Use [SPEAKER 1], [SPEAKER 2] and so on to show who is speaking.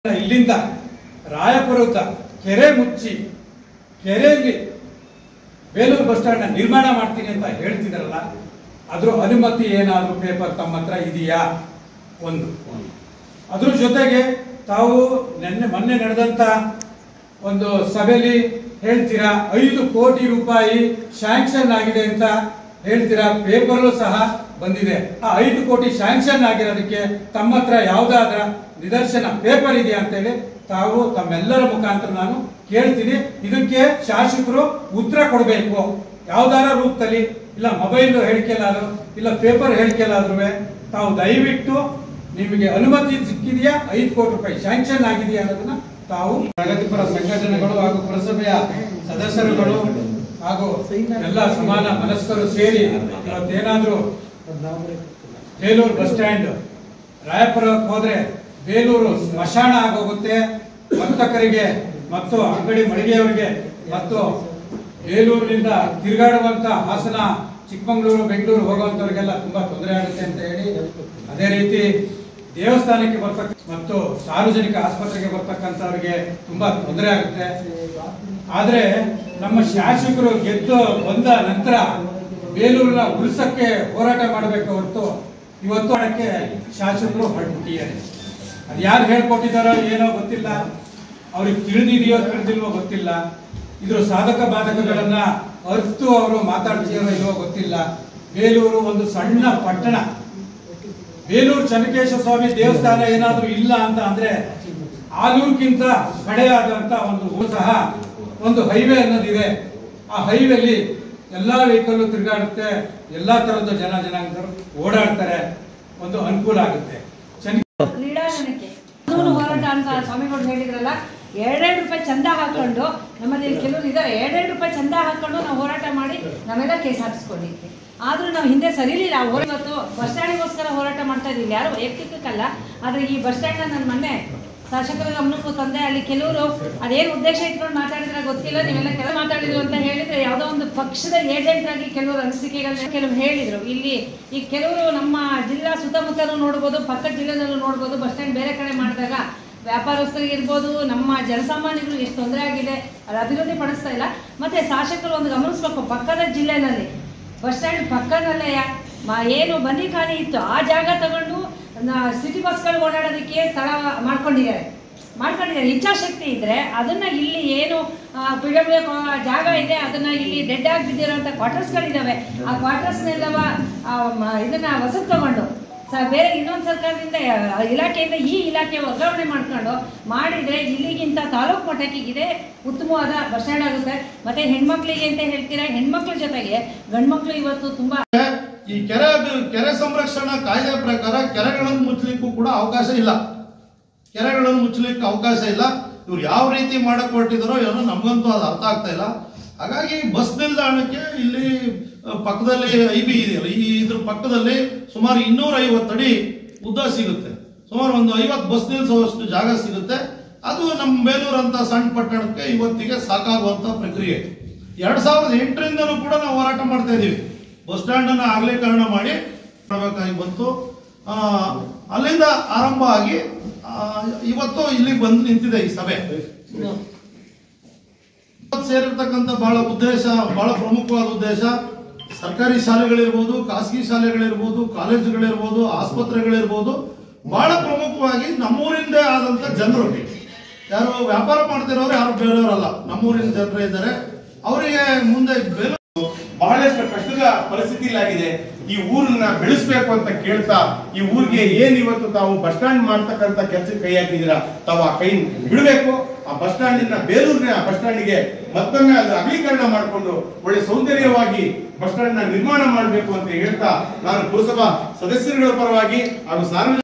[SPEAKER 1] ಇಲ್ಲಿಂದ ರಾಯಪುರದ ಕೆರೆ ಮುಚ್ಚಿ ಕೆರೆಯಲ್ಲಿ ಬೇಲೂರು ಬಸ್ ಸ್ಟ್ಯಾಂಡ್ ನಿರ್ಮಾಣ ಮಾಡ್ತೀನಿ ಅಂತ ಹೇಳ್ತಿದಾರಲ್ಲ, ಅದ್ರ ಅನುಮತಿ ಏನಾದರೂ ಪೇಪರ್ ತಮ್ಮ ಹತ್ರ ಇದೆಯಾ? ಒಂದು ಅದ್ರ ಜೊತೆಗೆ ತಾವು ಮೊನ್ನೆ ನಡೆದಂತ ಒಂದು ಸಭೆಯಲ್ಲಿ ಹೇಳ್ತೀರಾ 5 ಕೋಟಿ ರೂಪಾಯಿ ಶಾಂಕ್ಷನ್ ಆಗಿದೆ ಅಂತ ಹೇಳ್ತೀರಾ, ಪೇಪರ್ಲು ಸಹ ಬಂದಿದೆ. ಆ 5 ಕೋಟಿ ಶಾಂಕ್ಷನ್ ಆಗಿರೋದಕ್ಕೆ ತಮ್ಮ ಹತ್ರ ಯಾವುದಾದ್ರ ನಿದರ್ಶನ ಪೇಪರ್ ಇದೆಯಾ ಅಂತೇಳಿ ತಾವು ತಮ್ಮೆಲ್ಲರ ಮುಖಾಂತರ ನಾನು ಕೇಳ್ತೀನಿ. ಇದಕ್ಕೆ ಶಾಸಕರು ಉತ್ತರ ಕೊಡಬೇಕು. ಯಾವ್ದಾರ ರೂಪದಲ್ಲಿ, ಇಲ್ಲ ಮೊಬೈಲ್ ಹೇಳಿಕೆಲಾದ್ರು, ಇಲ್ಲ ಪೇಪರ್ ಹೇಳಿಕೆಲಾದ್ರೂ ತಾವು ದಯವಿಟ್ಟು ನಿಮಗೆ ಅನುಮತಿ ಸಿಕ್ಕಿದೆಯಾ, 5 ಕೋಟಿ ರೂಪಾಯಿ ಶಾಂಕ್ಷನ್ ಆಗಿದೆಯಾ ಅನ್ನೋದನ್ನ ತಾವು ಪ್ರಗತಿಪರ ಸಂಘಟನೆಗಳು ಹಾಗೂ ಪುರಸಭೆಯ ಸದಸ್ಯರುಗಳು ಹಾಗೂ ಎಲ್ಲ ಸಮಾನ ಮನಸ್ಕರು ಸೇರಿ ಇವತ್ತೇನಾದ್ರೂ ಬೇಲೂರು ಬಸ್ ಸ್ಟ್ಯಾಂಡ್ ರಾಯಪುರಕ್ಕೆ ಹೋದ್ರೆ ಬೇಲೂರು ಸ್ಮಶಾನ ಆಗೋಗುತ್ತೆ. ವರ್ತಕರಿಗೆ ಮತ್ತು ಅಂಗಡಿ ಮಳಿಗೆಯವರಿಗೆ ಮತ್ತು ಬೇಲೂರಿನಿಂದ ತಿರುಗಾಡುವಂತ ಹಾಸನ, ಚಿಕ್ಕಮಗಳೂರು, ಬೆಂಗಳೂರು ಹೋಗುವಂತವ್ರಿಗೆಲ್ಲ ತುಂಬಾ ತೊಂದರೆ ಆಗುತ್ತೆ ಅಂತ ಹೇಳಿ, ಅದೇ ರೀತಿ ದೇವಸ್ಥಾನಕ್ಕೆ ಬರ್ತಕ್ಕ ಮತ್ತು ಸಾರ್ವಜನಿಕ ಆಸ್ಪತ್ರೆಗೆ ಬರ್ತಕ್ಕಂಥವ್ರಿಗೆ ತುಂಬಾ ತೊಂದರೆ ಆಗುತ್ತೆ. ಆದ್ರೆ ನಮ್ಮ ಶಾಸಕರು ಗೆದ್ದು ಬಂದ ನಂತರ ಬೇಲೂರಿನ ಉಳಿಸಕ್ಕೆ ಹೋರಾಟ ಮಾಡಬೇಕು ಹೊರತು ಇವತ್ತು ಅದಕ್ಕೆ ಶಾಸಕರು ಹೊರಟಿದ್ದಾರೆ. ಅದು ಯಾರು ಹೇಳ್ಕೊಟ್ಟಿದ್ದಾರೋ ಏನೋ ಗೊತ್ತಿಲ್ಲ, ಅವ್ರಿಗೆ ತಿಳಿದಿದೆಯೋ ತಿಳಿದಿಲ್ವೋ ಗೊತ್ತಿಲ್ಲ. ಇದ್ರ ಸಾಧಕ ಬಾಧಕಗಳನ್ನ ಅರ್ತು ಅವರು ಮಾತಾಡ್ತೀರೋ ಇಲ್ವೋ ಗೊತ್ತಿಲ್ಲ. ಬೇಲೂರು ಒಂದು ಸಣ್ಣ ಪಟ್ಟಣ. ಬೇಲೂರು ಚೆನ್ನಕೇಶ್ವರ ಸ್ವಾಮಿ ದೇವಸ್ಥಾನ ಏನಾದ್ರೂ ಇಲ್ಲ ಅಂತ ಅಂದ್ರೆ ಆಲೂರ್ಗಿಂತ ಕಡೆಯಾದಂತ ಒಂದು ಊರು ಸಹ ಒಂದು ಹೈವೇ ಅನ್ನೋದಿದೆ. ಆ ಹೈವೇಲಿ ಎಲ್ಲಾ ವೆಹಿಕಲ್ ತಿರುಗಾಡುತ್ತೆ, ಎಲ್ಲಾ ತರದ ಜನಾಂಗದವರು ಓಡಾಡ್ತಾರೆ, ಒಂದು ಅನುಕೂಲ ಆಗುತ್ತೆ.
[SPEAKER 2] ಕ್ರೀಡಾಂಗಣಕ್ಕೆ ಹೋರಾಟ ಅಂತ ಸ್ವಾಮಿಗಳು ಹೇಳಿದ್ರಲ್ಲ, 2 ರೂಪಾಯಿ ಚಂದ ಹಾಕೊಂಡು, ನಮ್ಮಲ್ಲಿ ಕೆಲವರು ಇದ್ದಾರೆ, 2 ರೂಪಾಯಿ ಚಂದ ಹಾಕೊಂಡು ನಾವು ಹೋರಾಟ ಮಾಡಿ ನಾವೆಲ್ಲ ಕೇಸ್ ಹಾಕಿಸ್ಕೊಂಡಿದ್ವಿ. ಆದ್ರೂ ನಾವು ಹಿಂದೆ ಸರಿಲಿಲ್ಲ. ಇವತ್ತು ಬಸ್ ಸ್ಟ್ಯಾಂಡಿಗೋಸ್ಕರ ಹೋರಾಟ ಮಾಡ್ತಾ ಇದೀವಿ, ಯಾರು ವೈಯಕ್ತಿಕಲ್ಲ. ಆದ್ರೆ ಈ ಬಸ್ ಸ್ಟ್ಯಾಂಡ್ ನನ್ನ ಮೊನ್ನೆ ಶಾಸಕರ ಗಮನಕ್ಕೂ ತಂದೆ. ಅಲ್ಲಿ ಕೆಲವರು ಅದೇನು ಉದ್ದೇಶ ಇಟ್ಕೊಂಡು ಮಾತಾಡಿದ್ರೆ ಗೊತ್ತಿಲ್ಲ, ನೀವೆಲ್ಲ ಕೆಲವು ಮಾತಾಡಿದ್ರು ಅಂತ ಹೇಳಿದ್ರೆ ಯಾವುದೋ ಒಂದು ಪಕ್ಷದ ಏಜೆಂಟ್ ಆಗಿ ಕೆಲವರು ಅನಿಸಿಕೆಗಳನ್ನ ಕೆಲವು ಹೇಳಿದ್ರು. ಇಲ್ಲಿ ಈ ಕೆಲವರು ನಮ್ಮ ಜಿಲ್ಲಾ ಸುತ್ತಮುತ್ತಲೂ ನೋಡ್ಬೋದು, ಪಕ್ಕದ ಜಿಲ್ಲೆನಲ್ಲೂ ನೋಡ್ಬೋದು. ಬಸ್ ಸ್ಟ್ಯಾಂಡ್ ಬೇರೆ ಕಡೆ ಮಾಡಿದಾಗ ವ್ಯಾಪಾರಸ್ಥರಿಗೆ ಇರ್ಬೋದು, ನಮ್ಮ ಜನಸಾಮಾನ್ಯರು ಎಷ್ಟು ತೊಂದರೆ ಆಗಿದೆ, ಅದು ಅಭಿವೃದ್ಧಿ ಪಡಿಸ್ತಾ ಇಲ್ಲ. ಮತ್ತೆ ಶಾಸಕರು ಒಂದು ಗಮನಿಸ್ಬೇಕು, ಪಕ್ಕದ ಜಿಲ್ಲೆನಲ್ಲಿ ಬಸ್ ಸ್ಟ್ಯಾಂಡ್ ಪಕ್ಕದಲ್ಲೇ ಏನು ಬನ್ನಿ ಖಾಲಿ ಇತ್ತು, ಆ ಜಾಗ ತಗೊಂಡು ಸಿಟಿ ಬಸ್ಗಳು ಓಡಾಡೋದಕ್ಕೆ ಸ್ಥಳ ಮಾಡ್ಕೊಂಡಿದ್ದಾರೆ. ಇಚ್ಛಾಶಕ್ತಿ ಇದ್ರೆ ಅದನ್ನ ಇಲ್ಲಿ ಏನು PW ಜಾಗ ಇದೆ ಅದನ್ನ ಇಲ್ಲಿ ಡೆಡ್ ಆಗಿ ಬಿದ್ದಿರೋಂಥ ಕ್ವಾರ್ಟರ್ಸ್ಗಳಿದಾವೆ, ಆ ಕ್ವಾರ್ಟರ್ಸ್ನೆಲ್ಲವ ಇದನ್ನ ವಸತಿ ತಗೊಂಡು ಬೇರೆ ಇನ್ನೊಂದು ಸರ್ಕಾರದಿಂದ ಇಲಾಖೆಯಿಂದ ಈ ಇಲಾಖೆ ವರ್ಗಾವಣೆ ಮಾಡ್ಕೊಂಡು ಮಾಡಿದ್ರೆ ಇಲ್ಲಿಗಿಂತ ತಾಲೂಕು ಮಟ್ಟಕ್ಕೆ ಇದೇ ಉತ್ತಮವಾದ ಬಸ್ ಸ್ಟ್ಯಾಂಡ್ ಆಗುತ್ತೆ. ಮತ್ತೆ ಹೆಣ್ಮಕ್ಳಿಗೆ ಅಂತ ಹೇಳ್ತೀರಾ, ಹೆಣ್ಮಕ್ಳ ಜೊತೆಗೆ ಗಂಡ್ಮಕ್ಳು ಇವತ್ತು ತುಂಬಾ
[SPEAKER 3] ಈ ಕೆರೆ ಸಂರಕ್ಷಣಾ ಕಾಯ್ದೆ ಪ್ರಕಾರ ಕೆರೆಗಳನ್ನು ಮುಚ್ಚಲಿಕ್ಕೂ ಕೂಡ ಅವಕಾಶ ಇಲ್ಲ. ಕೆರೆಗಳನ್ನು ಮುಚ್ಚಲಿಕ್ಕೆ ಅವಕಾಶ ಇಲ್ಲ. ಇವ್ರು ಯಾವ ರೀತಿ ಮಾಡಕ್ ಹೊರಟಿದಾರೋ ಏನೋ ನಮ್ಗಂತೂ ಅದು ಅರ್ಥ ಆಗ್ತಾ ಇಲ್ಲ. ಹಾಗಾಗಿ ಬಸ್ ನಿಲ್ದಾಣಕ್ಕೆ ಇಲ್ಲಿ ಪಕ್ಕದಲ್ಲಿ IB ಇದೆಯಲ್ಲ, ಇದ್ರ ಪಕ್ಕದಲ್ಲಿ ಸುಮಾರು 250 ಅಡಿ ಉದ್ದ ಸಿಗುತ್ತೆ. ಸುಮಾರು ಒಂದು 50 ಬಸ್ ನಿಲ್ಸುವಷ್ಟು ಜಾಗ ಸಿಗುತ್ತೆ. ಅದು ನಮ್ಮ ಬೇಲೂರು ಅಂತ ಸಣ್ಣ ಪಟ್ಟಣಕ್ಕೆ ಇವತ್ತಿಗೆ ಸಾಕಾಗುವಂತ ಪ್ರಕ್ರಿಯೆ. 2008ರಿಂದಲೂ ಕೂಡ ನಾವು ಹೋರಾಟ ಮಾಡ್ತಾ ಇದೀವಿ. ಬಸ್ ಸ್ಟ್ಯಾಂಡ್ ಅನ್ನ ಅಗಲೀಕರಣ ಮಾಡಿ ಮಾಡಬೇಕಾಗಿ ಬಂತು. ಅಲ್ಲಿಂದ ಆರಂಭ ಆಗಿ ಇವತ್ತು ಇಲ್ಲಿ ಬಂದು ನಿಂತಿದೆ ಈ ಸಭೆ. ಸೇರಿರ್ತಕ್ಕಂಥ ಬಹಳ ಉದ್ದೇಶ, ಬಹಳ ಪ್ರಮುಖವಾದ ಉದ್ದೇಶ, ಸರ್ಕಾರಿ ಶಾಲೆಗಳಿರ್ಬೋದು, ಖಾಸಗಿ ಶಾಲೆಗಳಿರ್ಬೋದು, ಕಾಲೇಜುಗಳಿರ್ಬೋದು, ಆಸ್ಪತ್ರೆಗಳಿರ್ಬೋದು, ಬಹಳ ಪ್ರಮುಖವಾಗಿ ನಮ್ಮೂರಿಂದೇ ಆದಂತ ಜನರು, ಯಾರು ವ್ಯಾಪಾರ ಮಾಡ್ತಿರೋರು ಯಾರು ಬೇರೆಯವರಲ್ಲ, ನಮ್ಮೂರಿನ ಜನರೇ ಇದ್ದಾರೆ. ಅವರಿಗೆ ಮುಂದೆ
[SPEAKER 4] ಬಹಳಷ್ಟು ಕಷ್ಟದ ಪರಿಸ್ಥಿತಿಲಾಗಿದೆ. ಈ ಊರನ್ನ ಬೆಳೆಸಬೇಕು ಅಂತ ಕೇಳ್ತಾ, ಈ ಊರಿಗೆ ಏನ್ ಇವತ್ತು ತಾವು ಬಸ್ ಸ್ಟ್ಯಾಂಡ್ ಮಾಡ್ತಕ್ಕಂಥ ಕೆಲಸಕ್ಕೆ ಕೈ ಹಾಕಿದೀರಾ, ತಾವು ಆ ಕೈ ಬಿಡಬೇಕು. ಆ ಬಸ್ ಸ್ಟ್ಯಾಂಡ್ ಬೇಲೂರಿನ ಬಸ್ ಸ್ಟ್ಯಾಂಡ್ಗೆ ಮತ್ತೊಮ್ಮೆ ಅದು ಅಗಲೀಕರಣ ಮಾಡಿಕೊಂಡು ಒಳ್ಳೆ ಸೌಂದರ್ಯವಾಗಿ ಬಸ್ ಸ್ಟ್ಯಾಂಡ್ ನ ನಿರ್ಮಾಣ ಮಾಡಬೇಕು ಅಂತ ಹೇಳ್ತಾ, ನಾನು ಪುರಸಭಾ ಸದಸ್ಯರುಗಳ ಪರವಾಗಿ ಹಾಗೂ ಸಾರ್ವಜನಿಕ